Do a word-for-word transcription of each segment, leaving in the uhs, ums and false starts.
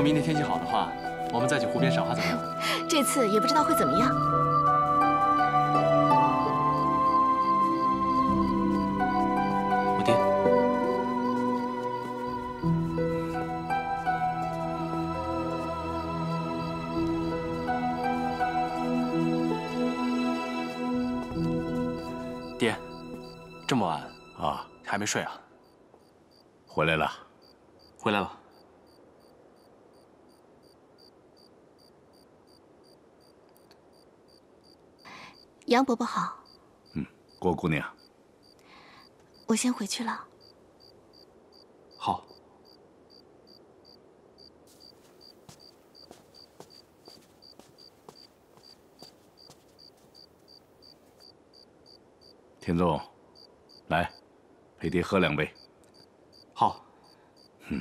明天天气好的话，我们再去湖边赏花怎么样？ 这次也不知道会怎么样。 我爹，爹，这么晚啊， 还没睡啊？ 回来了， 回来了。 杨伯伯好。 嗯，郭姑娘， 我先回去了。 好。 田总，来，陪爹喝两杯。 好。 嗯。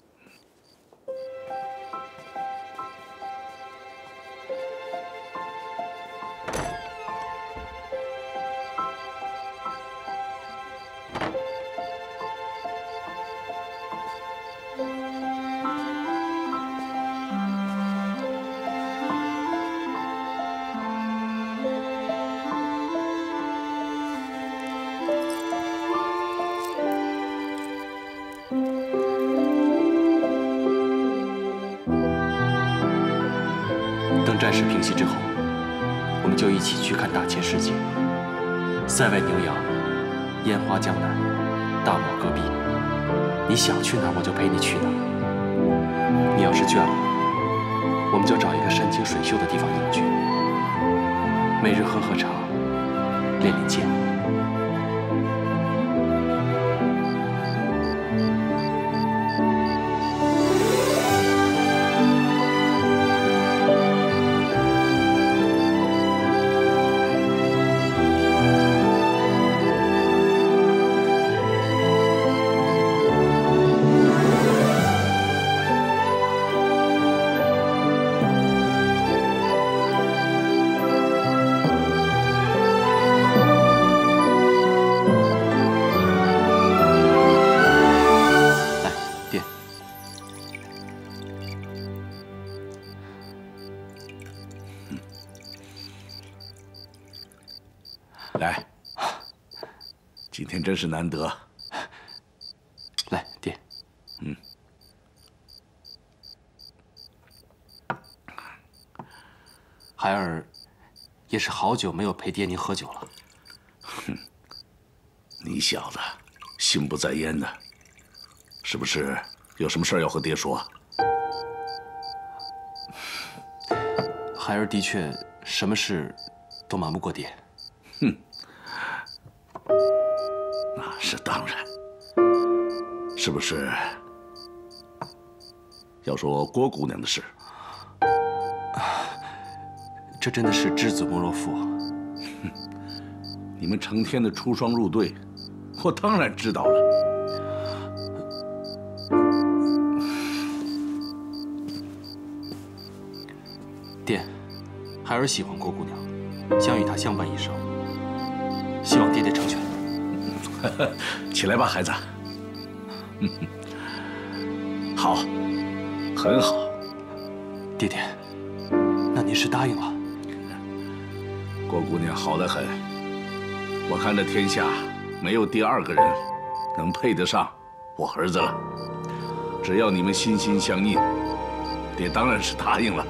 等战事平息之后，我们就一起去看大千世界。塞外牛羊，烟花江南，大漠戈壁，你想去哪儿我就陪你去哪儿。你要是倦了，我们就找一个山清水秀的地方隐居，每日喝喝茶，练练剑。 来，今天真是难得。 来，爹。 嗯。 孩儿也是好久没有陪爹您喝酒了。 哼，你小子心不在焉的，是不是有什么事要和爹说？ 孩儿的确什么事都瞒不过爹。 哼，那是当然。是不是要说郭姑娘的事？ 这真的是知子莫若父啊！ 哼，你们成天的出双入对，我当然知道了。 爹，孩儿喜欢郭姑娘，想与她相伴一生。 希望爹爹成全。 起来吧，孩子。好，很好。 爹爹，那您是答应了？ 郭姑娘好得很，我看这天下没有第二个人能配得上我儿子了。只要你们心心相印，爹当然是答应了。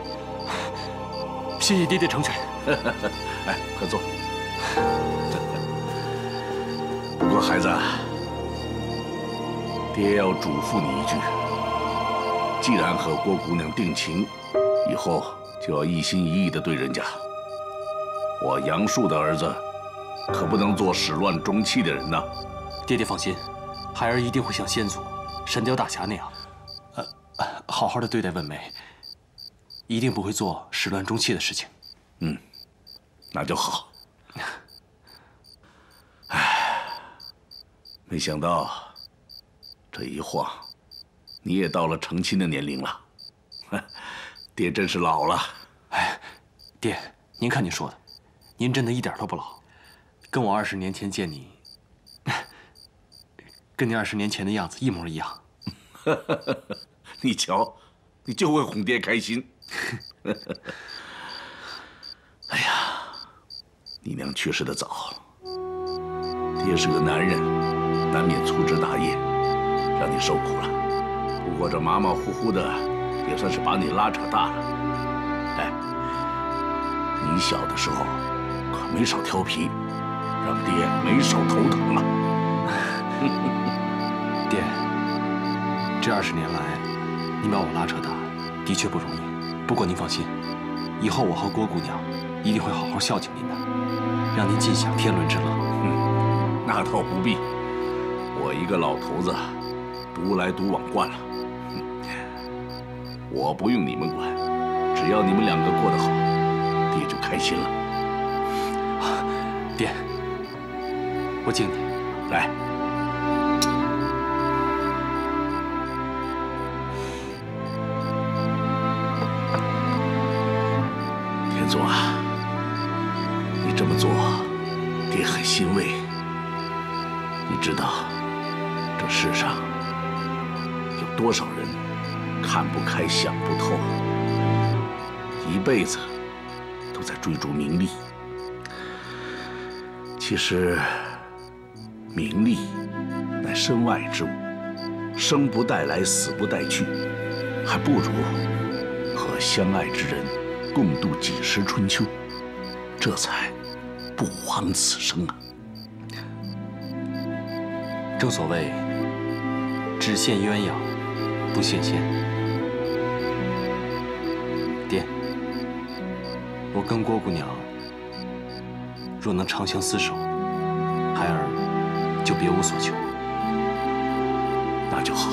谢谢爹爹成全。 哎，快坐。 不过，孩子，爹要嘱咐你一句：既然和郭姑娘定情，以后就要一心一意的对人家。我杨树的儿子，可不能做始乱终弃的人呐！ 爹爹放心，孩儿一定会像先祖神雕大侠那样，呃，好好的对待文梅，一定不会做始乱终弃的事情。 嗯，那就好。 没想到，这一晃，你也到了成亲的年龄了。爹真是老了。 哎，爹，您看您说的，您真的一点都不老，跟我二十年前见你，跟你二十年前的样子一模一样。 你瞧， 你就会哄爹开心。哎呀，你娘去世的早，爹是个男人，难免粗枝大叶，让你受苦了。不过这马马虎虎的，也算是把你拉扯大了。哎，你小的时候可没少调皮，让爹没少头疼啊。 爹，这二十年来，您把我拉扯大，的确不容易。不过您放心，以后我和郭姑娘一定会好好孝敬您的，让您尽享天伦之乐。 嗯，那倒不必。我一个老头子，独来独往惯了，我不用你们管，只要你们两个过得好，爹就开心了。 爹，我敬你。 来。天祖啊，你这么做，爹很欣慰。你知道，这世上有多少人看不开、想不透，一辈子都在追逐名利。其实，名利乃身外之物，生不带来，死不带去，还不如和相爱之人共度几时春秋，这才不枉此生啊！ 正所谓，只羡鸳鸯，不羡仙。爹，我跟郭姑娘若能长相厮守，孩儿就别无所求。 那就好。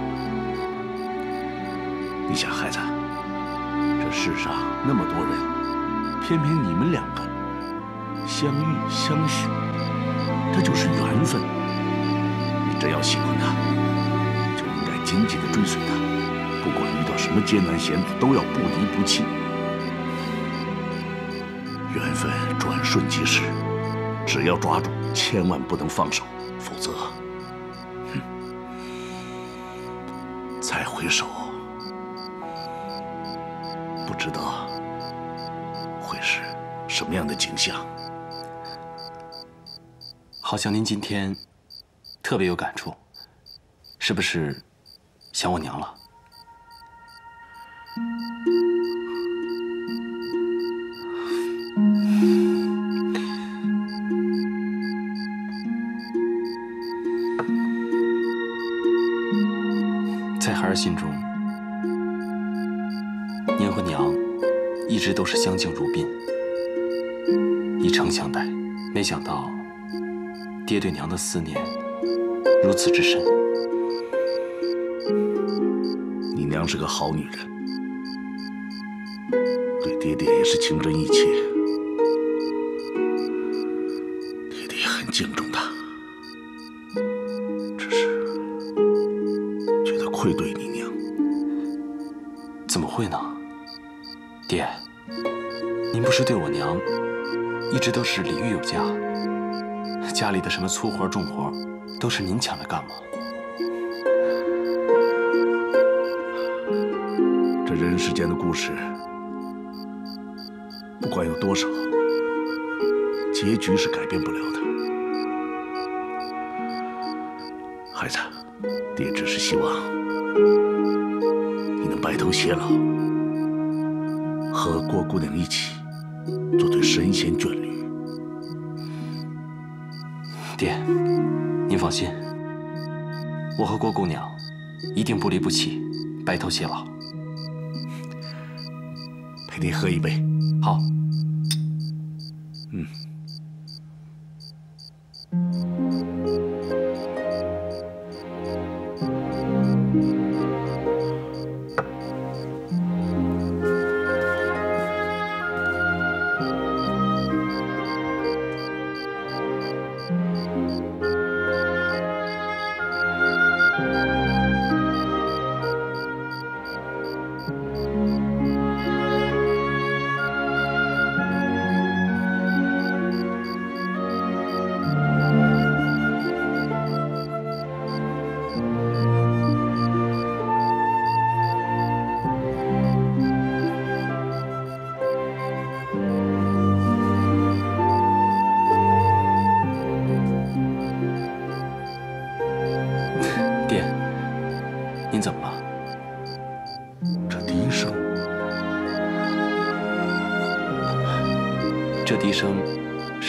你想，孩子，这世上那么多人，偏偏你们两个相遇相许，这就是缘分。你真要喜欢他，就应该紧紧地追随他，不管遇到什么艰难险阻，都要不离不弃。缘分转瞬即逝，只要抓住，千万不能放手，否则，哼，再回首，不知道会是什么样的景象。 好像您今天特别有感触，是不是想我娘了？在孩儿心中，您和娘一直都是相敬如宾，以诚相待。没想到，爹对娘的思念如此之深。 你娘是个好女人，对爹爹也是情真意切，爹爹很敬重她，只是觉得愧对你娘。 怎么会呢？爹，您不是对我娘一直都是礼遇有加，家里的什么粗活重活都是您抢着干吗？ 这人世间的故事，不管有多少，结局是改变不了的。孩子，爹只是希望你能白头偕老，和郭姑娘一起做对神仙眷侣。 爹，您放心，我和郭姑娘一定不离不弃，白头偕老。 陪爹喝一杯。 好。 嗯。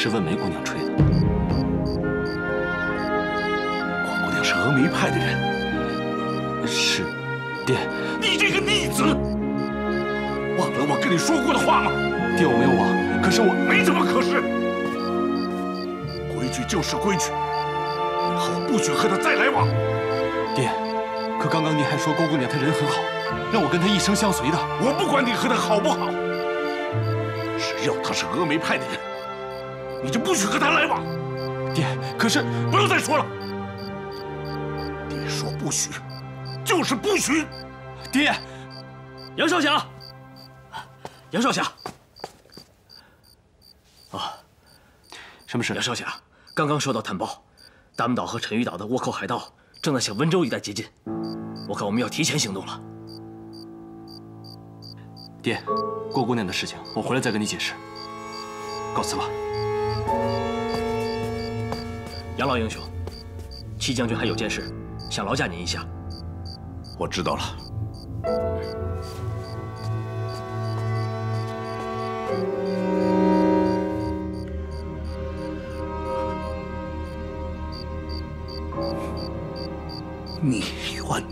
是问梅姑娘吹的。 郭姑娘是峨眉派的人。 是，爹。 你这个逆子，忘了我跟你说过的话吗？ 爹，我没有忘，可是我没怎么可是。规矩就是规矩，以后不许和她再来往。 爹，可刚刚您还说郭姑娘她人很好，让我跟她一生相随的。 我不管你和她好不好，只要她是峨眉派的人，你就不许和她来往。 爹，可是不用再说了。爹说不许，就是不许。 爹， 杨少侠，杨少侠。啊， 什么事？ 杨少侠，刚刚收到探报，大门岛和沉鱼岛的倭寇海盗正在向温州一带接近，我看我们要提前行动了。 爹，郭姑娘的事情，我回来再跟你解释。告辞吧。 杨老英雄，戚将军还有件事，想劳驾您一下。 我知道了。孽缘。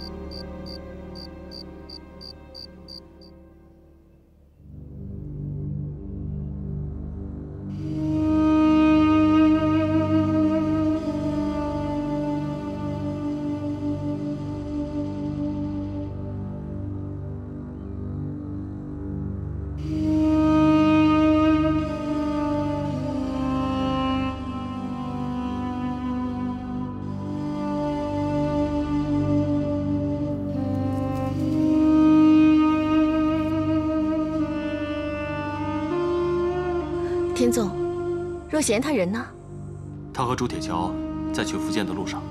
天纵，若贤他人呢？ 他和朱铁桥在去福建的路上。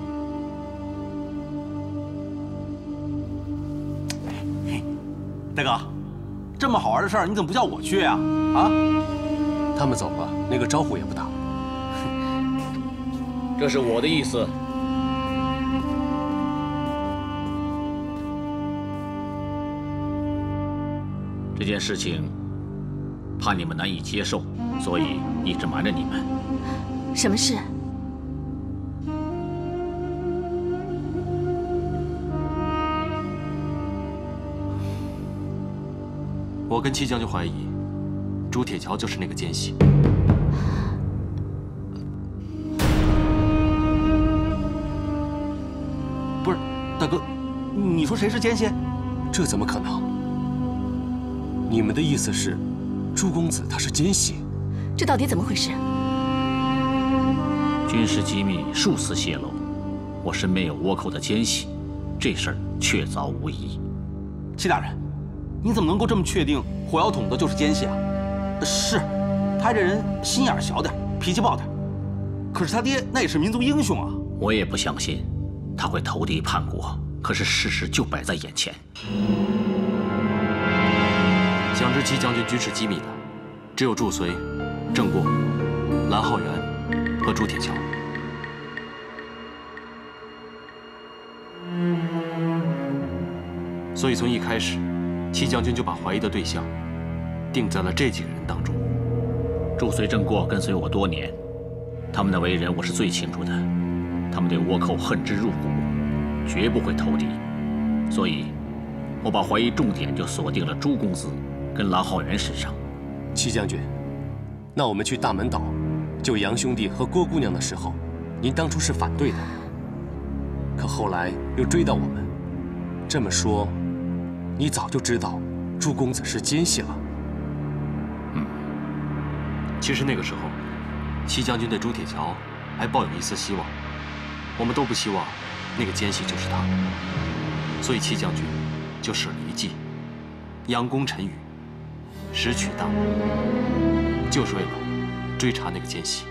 大哥，这么好玩的事儿，你怎么不叫我去呀？啊？ 他们走了，那个招呼也不打。 这是我的意思。 这件事情，怕你们难以接受，所以一直瞒着你们。 什么事？ 我跟戚将军怀疑，朱铁桥就是那个奸细。 不是，大哥，你说谁是奸细？ 这怎么可能？你们的意思是，朱公子他是奸细？ 这到底怎么回事？ 军事机密数次泄露，我身边有倭寇的奸细，这事儿确凿无疑。 戚大人，你怎么能够这么确定火药桶子就是奸细啊？是，他这人心眼小点，脾气暴点，可是他爹那也是民族英雄啊！ 我也不相信他会投敌叛国，可是事实就摆在眼前。 想知戚将军军事机密的，只有祝随、郑过、蓝浩元和朱铁桥。所以从一开始，戚将军就把怀疑的对象定在了这几个人当中。 祝随、郑过跟随我多年，他们的为人我是最清楚的。他们对倭寇恨之入骨，绝不会投敌。所以，我把怀疑重点就锁定了朱公子跟蓝浩元身上。 戚将军，那我们去大门岛救杨兄弟和郭姑娘的时候，您当初是反对的，可后来又追到我们。这么说，你早就知道朱公子是奸细了。 嗯， 其实那个时候，戚将军对朱铁桥还抱有一丝希望。我们都不希望那个奸细就是他，所以戚将军就使了一计，佯攻陈宇，拾取大门，就是为了追查那个奸细。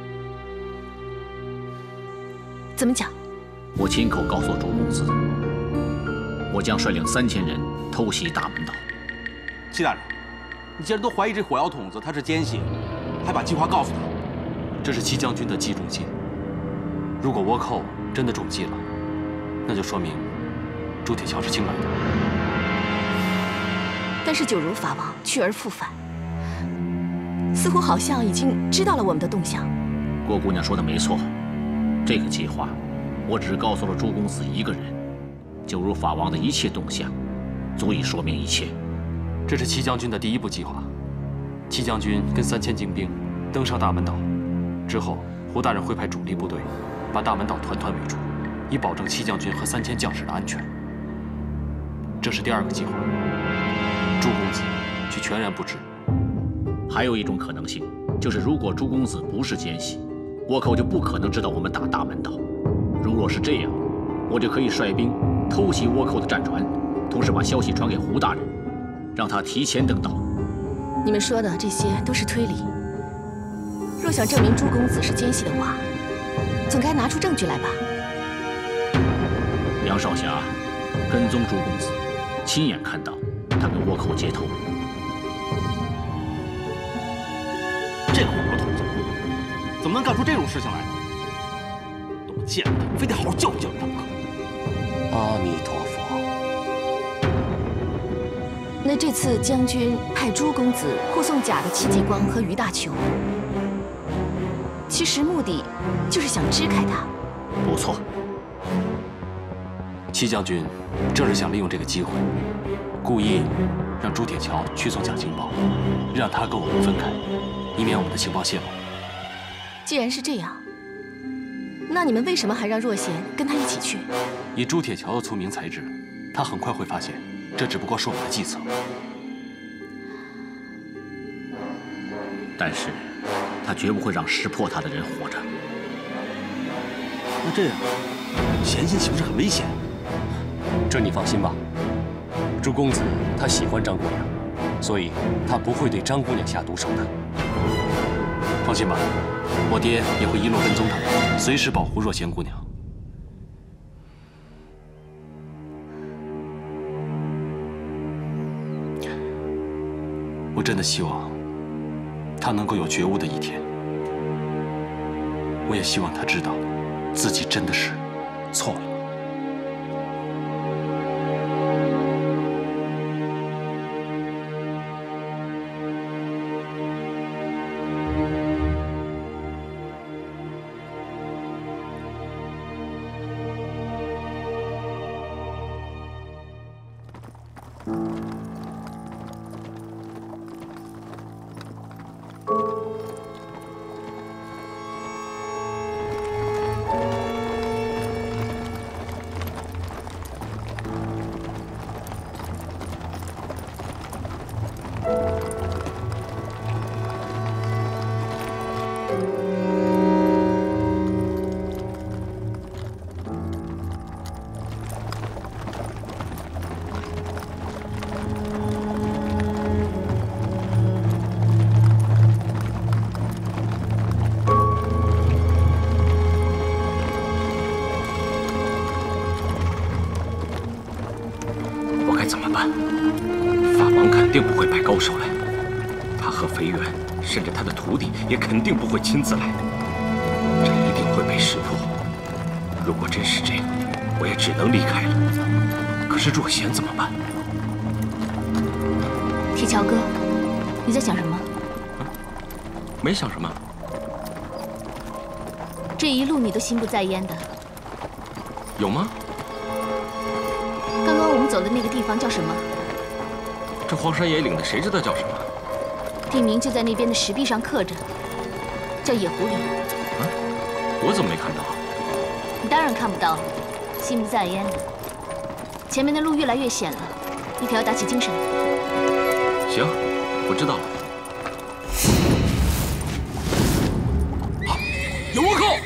怎么讲？ 我亲口告诉朱公子，我将率领三千人偷袭大门岛。 戚大人，你既然都怀疑这火药桶子他是奸细，还把计划告诉他， 这是戚将军的计中计。如果倭寇真的中计了，那就说明朱铁桥是清白的。 但是九如法王去而复返， 似乎好像已经知道了我们的动向。 郭姑娘说的没错，这个计划，我只告诉了朱公子一个人，就如法王的一切动向，足以说明一切。 这是戚将军的第一步计划。戚将军跟三千精兵登上大门岛，之后胡大人会派主力部队，把大门岛团团围住，以保证戚将军和三千将士的安全。这是第二个计划，朱公子却全然不知。 还有一种可能性，就是如果朱公子不是奸细，倭寇就不可能知道我们打大门岛。如若是这样，我就可以率兵偷袭倭寇的战船，同时把消息传给胡大人，让他提前登岛。 你们说的这些都是推理。若想证明朱公子是奸细的话，总该拿出证据来吧？ 杨少侠跟踪朱公子，亲眼看到他跟倭寇接头。 这个混头子怎么能干出这种事情来呢？等我见了他，非得好好教育教育他不可。 阿弥陀佛。 那这次将军派朱公子护送假的戚继光和于大球，其实目的就是想支开他。 不错。 戚将军正是想利用这个机会，故意让朱铁桥去送假情报，让他跟我们分开，以免我们的情报泄露。 既然是这样，那你们为什么还让若贤跟他一起去？ 以朱铁桥的聪明才智，他很快会发现，这只不过是我们的计策。 但是，他绝不会让识破他的人活着。 那这样，贤贤岂不是很危险？ 这你放心吧，朱公子他喜欢张姑娘，所以他不会对张姑娘下毒手的。 放心吧，我爹也会一路跟踪他，随时保护若贤姑娘。我真的希望他能够有觉悟的一天。我也希望他知道，自己真的是错了。 定不会派高手来，他和肥远，甚至他的徒弟也肯定不会亲自来，这一定会被识破。如果真是这样，我也只能离开了。可是若贤怎么办？ 铁桥哥，你在想什么？ 啊，没想什么。 这一路你都心不在焉的。 有吗？ 刚刚我们走的那个地方叫什么？ 这荒山野岭的，谁知道叫什么？ 地名就在那边的石壁上刻着，叫野狐岭。 啊，我怎么没看到？ 你当然看不到了，心不在焉的。前面的路越来越险了，你可要打起精神来。 行，我知道了。 有倭寇！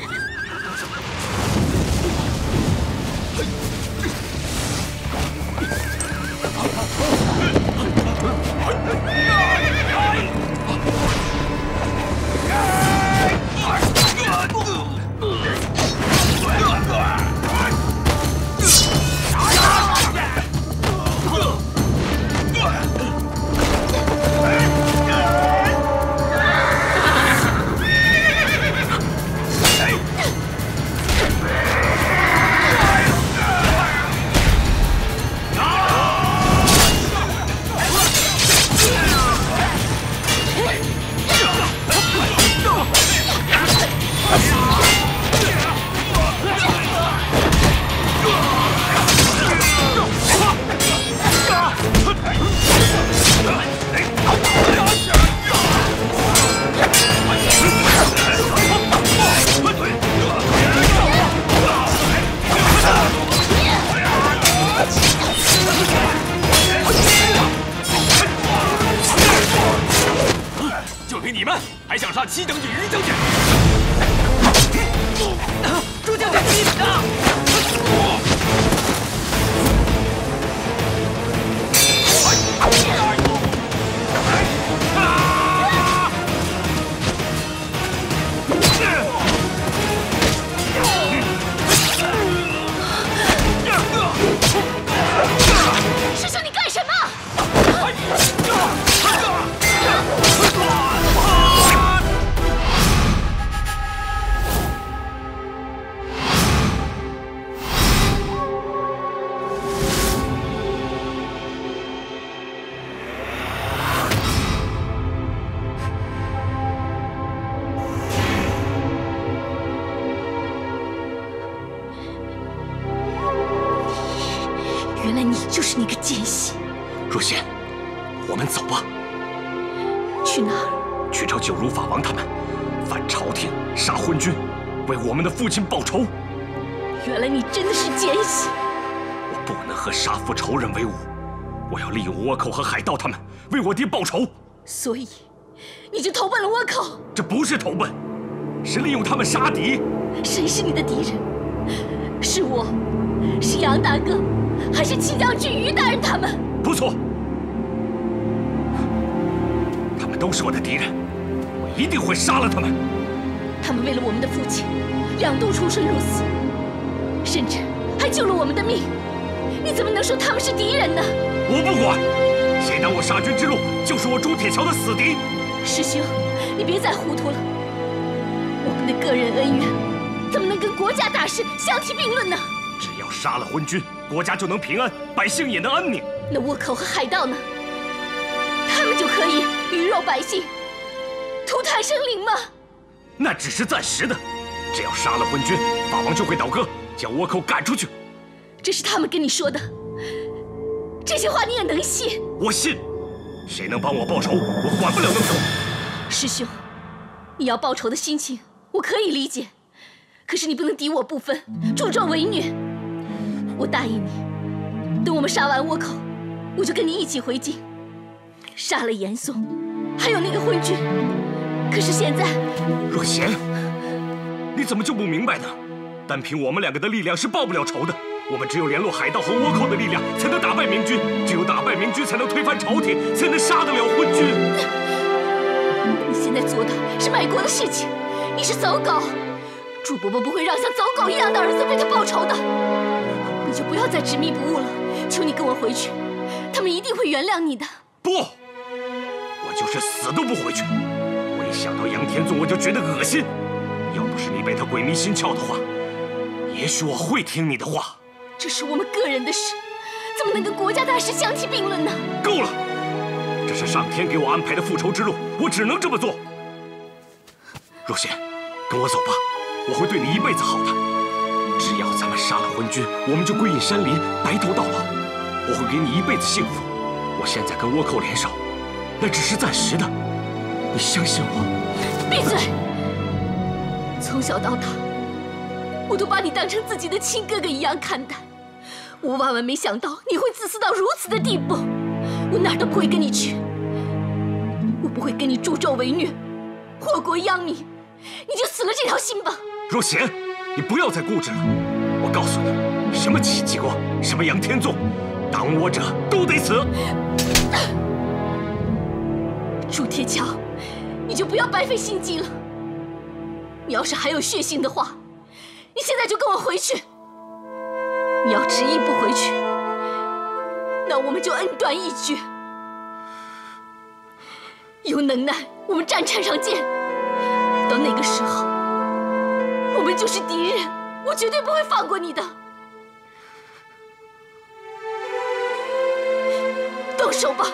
原来你就是那个奸细。 若仙，我们走吧。 去哪儿？ 去找九如法王他们，反朝廷，杀昏君，为我们的父亲报仇。 原来你真的是奸细。 我不能和杀父仇人为伍，我要利用倭寇和海盗他们为我爹报仇。 所以，你就投奔了倭寇？ 这不是投奔，是利用他们杀敌。 谁是你的敌人？是我，是杨大哥，还是齐将军、于大人他们？ 不错，他们都是我的敌人，我一定会杀了他们。 他们为了我们的父亲，两度出生入死，甚至还救了我们的命。你怎么能说他们是敌人呢？ 我不管，谁挡我杀君之路，就是我朱铁桥的死敌。 师兄，你别再糊涂了。我们的个人恩怨，怎么能跟国家大事相提并论呢？ 只要杀了昏君，国家就能平安，百姓也能安宁。 那倭寇和海盗呢？他们就可以鱼肉百姓，涂炭生灵吗？ 那只是暂时的。只要杀了昏君，法王就会倒戈，将倭寇赶出去。 这是他们跟你说的，这些话你也能信？ 我信。谁能帮我报仇，我管不了那么多。 师兄，你要报仇的心情我可以理解，可是你不能敌我不分，助纣为虐。我答应你，等我们杀完倭寇，我就跟你一起回京，杀了严嵩，还有那个昏君。可是现在， 若贤，你怎么就不明白呢？单凭我们两个的力量是报不了仇的。我们只有联络海盗和倭寇的力量，才能打败明军；只有打败明军，才能推翻朝廷，才能杀得了昏君。 你现在做的是卖国的事情，你是走狗。朱伯伯不会让像走狗一样的儿子为他报仇的。你就不要再执迷不悟了，求你跟我回去，他们一定会原谅你的。 不，我就是死都不回去。我一想到杨天纵，我就觉得恶心。要不是你被他鬼迷心窍的话，也许我会听你的话。 这是我们个人的事，怎么能跟国家大事相提并论呢？ 够了，这是上天给我安排的复仇之路，我只能这么做。若仙，跟我走吧，我会对你一辈子好的。只要咱们杀了昏君，我们就归隐山林，白头到老。我会给你一辈子幸福。我现在跟倭寇联手，那只是暂时的，你相信我。 闭嘴！从小到大，我都把你当成自己的亲哥哥一样看待。我万万没想到你会自私到如此的地步，我哪儿都不会跟你去，我不会跟你助纣为虐，祸国殃民，你就死了这条心吧。 若贤，你不要再固执了。我告诉你，什么戚继光，什么杨天纵，挡我者都得死。 朱铁桥，你就不要白费心机了。你要是还有血性的话，你现在就跟我回去。你要执意不回去，那我们就恩断义绝。有能耐，我们战场上见。到那个时候，我们就是敌人，我绝对不会放过你的。动手吧！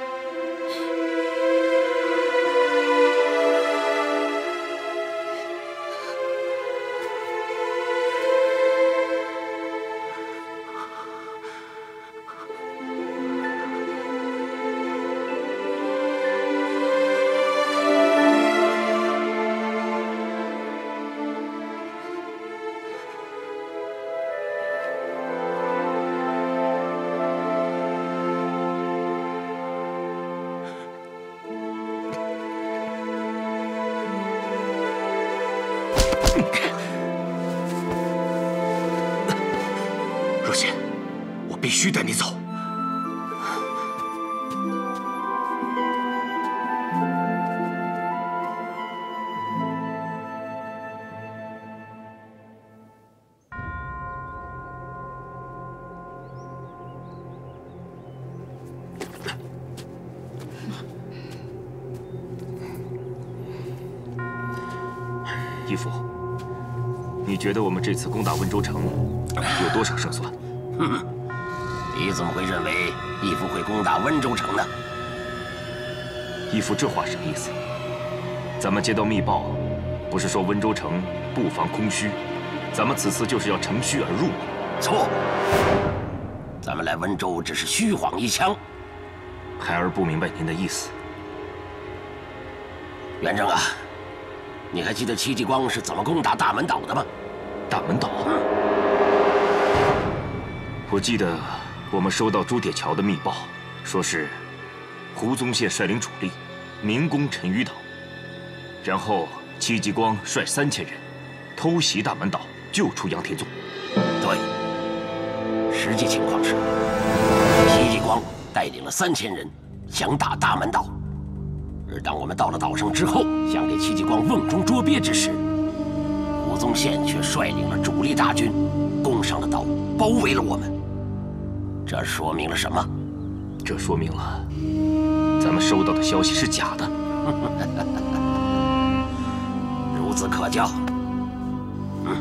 若仙，我必须带你走。 义父，你觉得我们这次攻打温州城有多少胜算？ 哼，你怎么会认为义父会攻打温州城呢？ 义父这话什么意思？咱们接到密报，不是说温州城布防空虚，咱们此次就是要乘虚而入吗？ 错， 咱们来温州只是虚晃一枪。 孩儿不明白您的意思。 元正啊，你还记得戚继光是怎么攻打大门岛的吗？ 大门岛。嗯、我记得我们收到朱铁桥的密报，说是胡宗宪率领主力明攻陈余岛，然后戚继光率三千人偷袭大门岛，救出杨天宗。 对，实际情况是，戚继光带领了三千人想打大门岛，而当我们到了岛上之后，想给戚继光瓮中捉鳖之时，胡宗宪却率领了主力大军攻上了岛，包围了我们。这说明了什么？ 这说明了咱们收到的消息是假的。 孺子可教。嗯。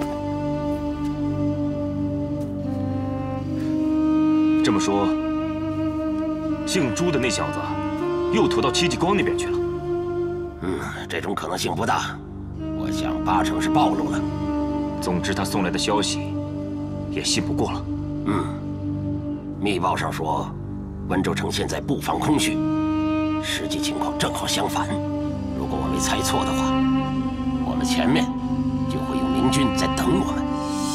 这么说，姓朱的那小子又投到戚继光那边去了？ 嗯，这种可能性不大。我想八成是暴露了。 总之，他送来的消息也信不过了。 嗯，密报上说，温州城现在布防空虚，实际情况正好相反。如果我没猜错的话，我们前面就会有明军在等我们。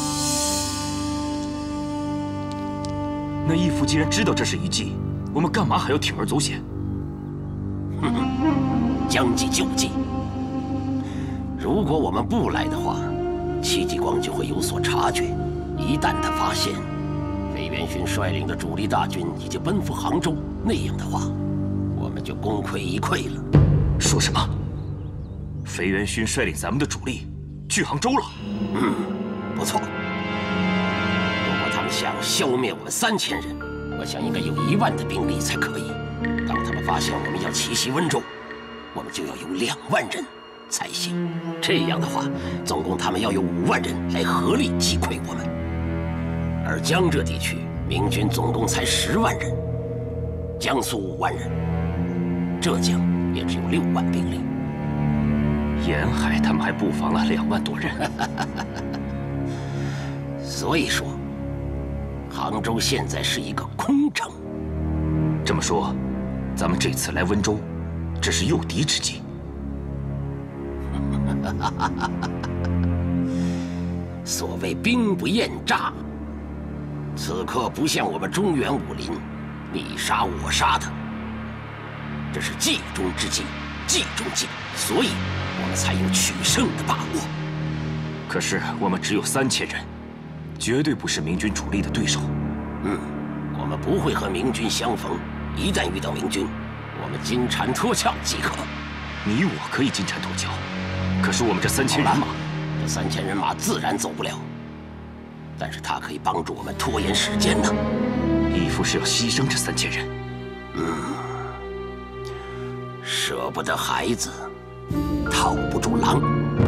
那义父既然知道这是一计，我们干嘛还要铤而走险？ 哼哼，将计就计。如果我们不来的话，戚继光就会有所察觉。一旦他发现裴元勋率领的主力大军已经奔赴杭州，那样的话，我们就功亏一篑了。 说什么？裴元勋率领咱们的主力去杭州了？ 嗯，不错。如果他们想消灭我们三千人，我想应该有一万的兵力才可以。当他们发现我们要奇袭温州，我们就要有两万人才行。这样的话，总共他们要有五万人来合力击溃我们。而江浙地区明军总共才十万人，江苏五万人，浙江也只有六万兵力。 沿海他们还布防了两万多人。 所以说，杭州现在是一个空城。 这么说，咱们这次来温州，只是诱敌之计。 所谓兵不厌诈，此刻不像我们中原武林你杀我杀的，这是计中之计，计中计，所以我们才有取胜的把握。 可是我们只有三千人，绝对不是明军主力的对手。 嗯，我们不会和明军相逢，一旦遇到明军，我们金蝉脱壳即可。 你我可以金蝉脱壳，可是我们这三千人马， 这三千人马自然走不了。但是他可以帮助我们拖延时间呢。 义父是要牺牲这三千人。 嗯，舍不得孩子，套不住狼。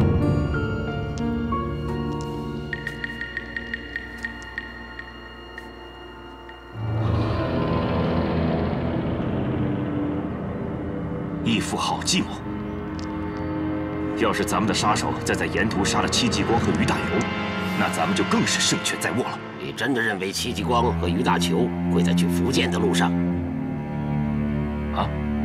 义父好计谋。要是咱们的杀手再在沿途杀了戚继光和于大猷，那咱们就更是胜券在握了。 你真的认为戚继光和于大猷会在去福建的路上？ 啊？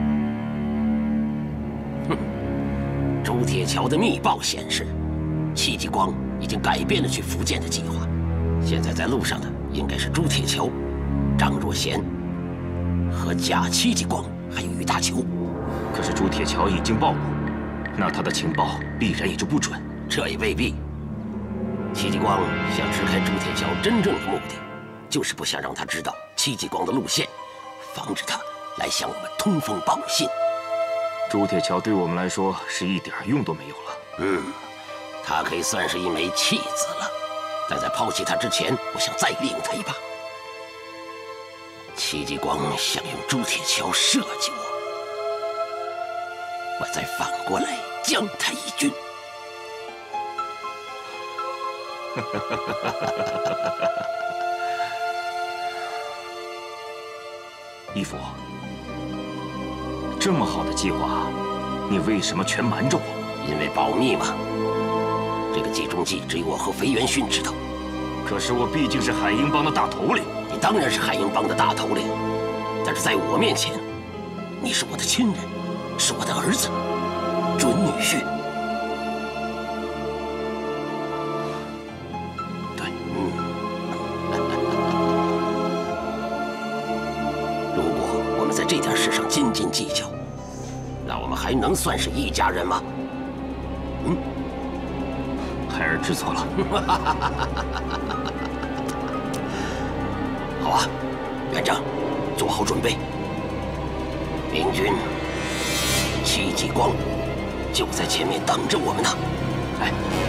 哼！朱铁桥的密报显示，戚继光已经改变了去福建的计划。现在在路上的应该是朱铁桥、张若贤和假戚继光，还有于大猷。 可是朱铁桥已经暴露，那他的情报必然也就不准。 这也未必。戚继光想支开朱铁桥真正的目的，就是不想让他知道戚继光的路线，防止他来向我们通风报信。 朱铁桥对我们来说是一点用都没有了。 嗯，他可以算是一枚弃子了。但在抛弃他之前，我想再利用他一把。戚继光想用朱铁桥设计我，我再反过来将他一军。 义父，这么好的计划，你为什么全瞒着我？ 因为保密嘛。这个计中计只有我和裴元勋知道。 可是我毕竟是海鹰帮的大头领。 你当然是海鹰帮的大头领，但是在我面前，你是我的亲人，是我的儿子，准女婿。 对， 嗯。如果我们在这点事上斤斤计较，那我们还能算是一家人吗？嗯。 孩儿知错了。 好啊，元正，做好准备。明军戚继光就在前面等着我们呢。哎，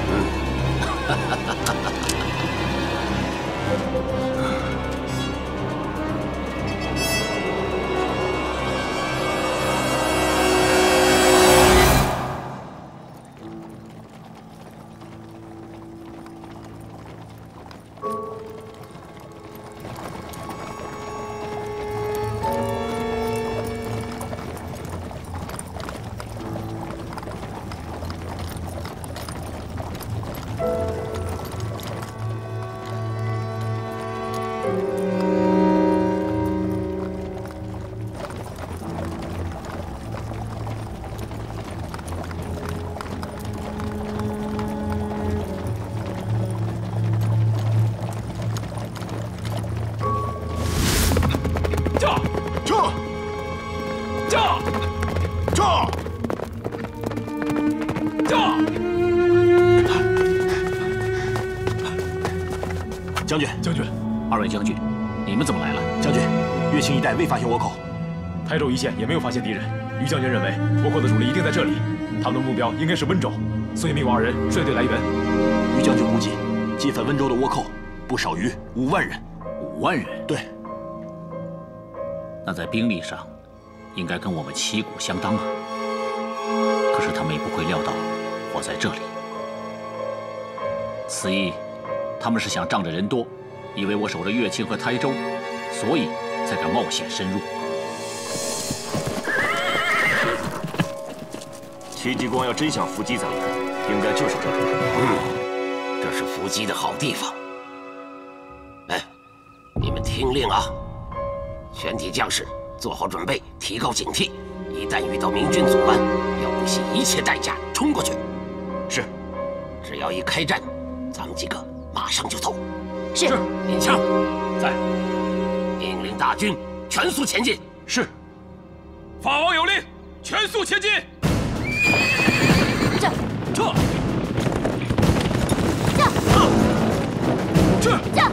将军，将军， 二位将军，你们怎么来了？ 将军，乐清一带未发现倭寇， 台州一线也没有发现敌人。于将军认为倭寇的主力一定在这里，他们的目标应该是温州，所以命我二人率队来援。 于将军估计，进犯温州的倭寇不少于五万人。 五万人？ 对。 那在兵力上，应该跟我们旗鼓相当啊。可是他们也不会料到我在这里，此意。他们是想仗着人多，以为我守着乐清和台州，所以才敢冒险深入。 戚继光要真想伏击咱们，应该就是这里。 嗯，这是伏击的好地方。哎，你们听令啊！全体将士做好准备，提高警惕。一旦遇到明军阻拦，要不惜一切代价冲过去。 是。 只要一开战，咱们几个马上就走。 是。 领枪，在。命令大军全速前进。 是。 法王有令，全速前进。 这。 撤。 这。 这。 这。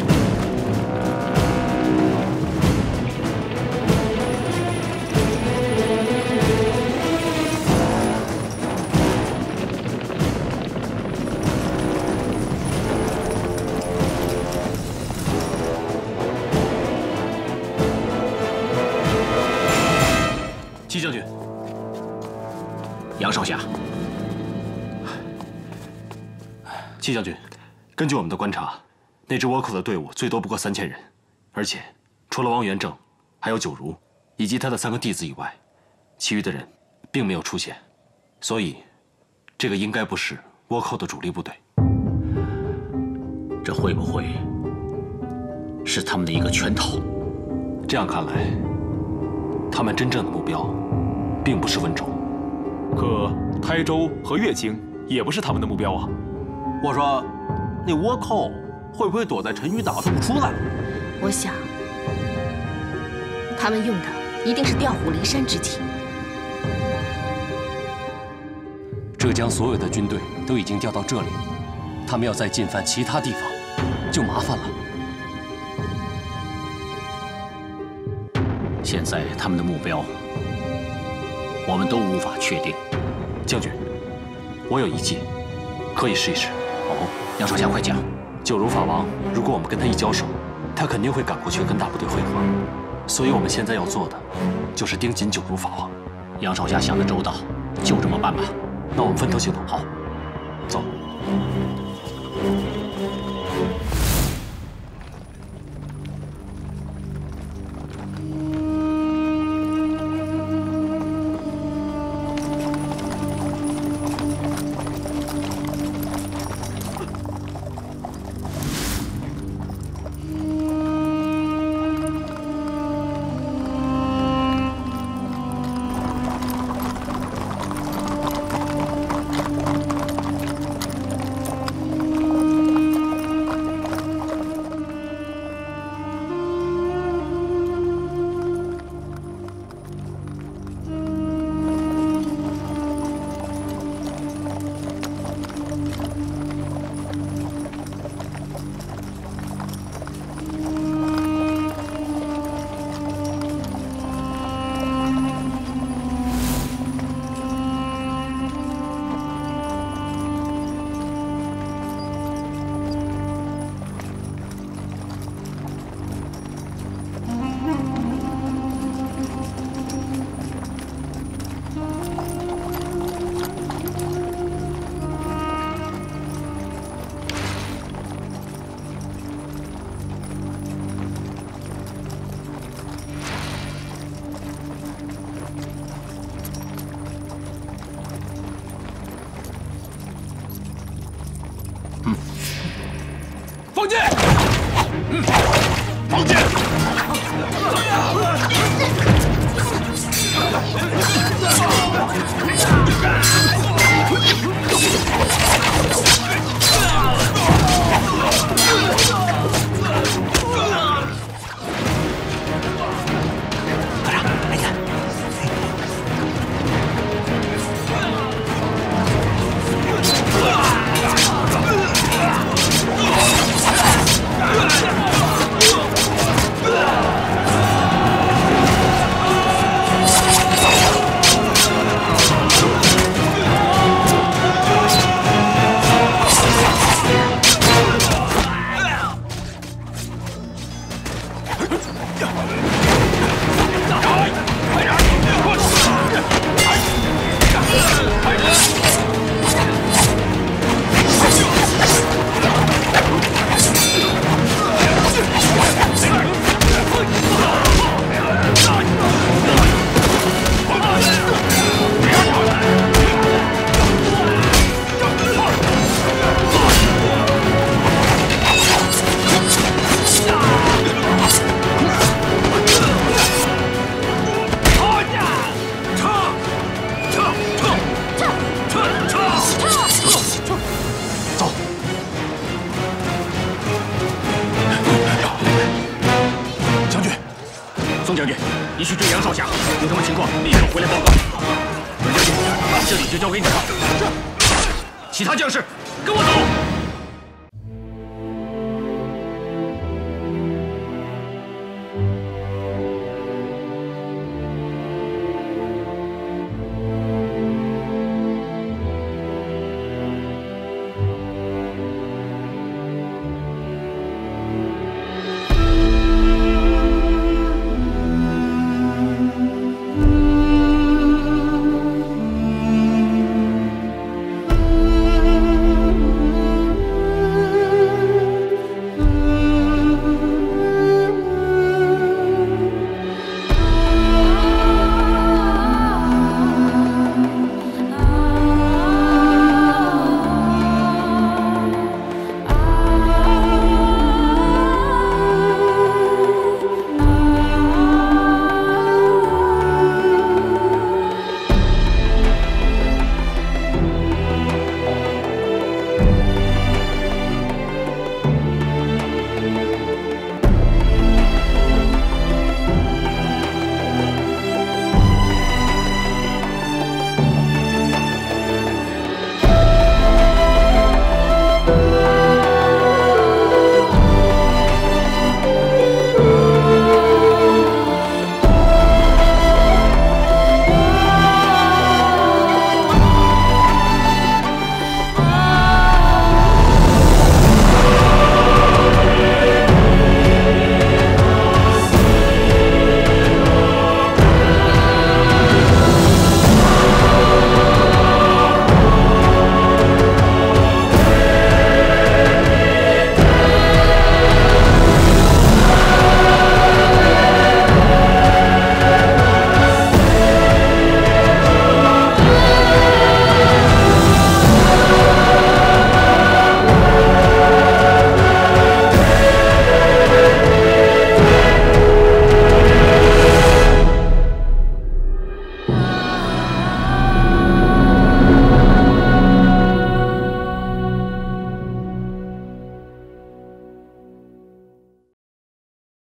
戚将军， 杨少侠， 戚将军，根据我们的观察，那支倭寇的队伍最多不过三千人，而且除了王元正，还有九如以及他的三个弟子以外，其余的人并没有出现，所以这个应该不是倭寇的主力部队。 这会不会是他们的一个圈套？ 这样看来，他们真正的目标并不是温州， 可台州和乐清也不是他们的目标啊。 我说，那倭寇会不会躲在沉鱼岛，他不出来？ 我想，他们用的一定是调虎离山之计。 浙江所有的军队都已经调到这里，他们要再进犯其他地方，就麻烦了。 现在他们的目标，我们都无法确定。 将军，我有一计，可以试一试。 哦，杨少侠，快讲。 九如法王，如果我们跟他一交手，他肯定会赶过去跟大部队会合。所以我们现在要做的，就是盯紧九如法王。 杨少侠想得周到，就这么办吧。 那我们分头行动。 好， 走。 放箭！嗯，放箭！ 你去追杨少侠，有什么情况立刻回来报告。文将军，这里就交给你了。是。其他将士，跟我走。